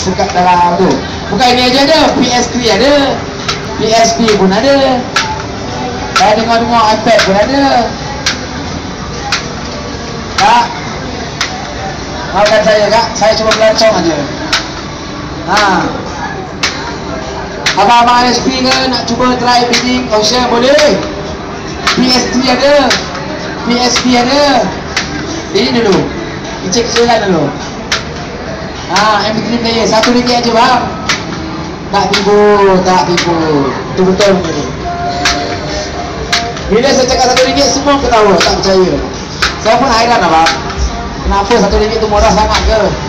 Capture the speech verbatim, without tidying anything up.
dekat dalam tu. Bukan ini aja ada, P S three ada, P S P pun ada. Saya dengar-dengar iPad pun ada. Kak, maafkan saya kak, saya cuma melancong aja. Ha. Abang-abang I S P ke nak cuba try bidding voucher boleh. P S three ada, P S P ada. Ini dulu, dicek kesilan dulu. Ha, M P three player satu ringgit aja bang. Tak tipu, tak tipu. Betul-betul ni. Bila saya cakap satu ringgit semua ketawa, tak percaya. Saya pun hairan lah bang. Kenapa satu ringgit tu murah sangat ke?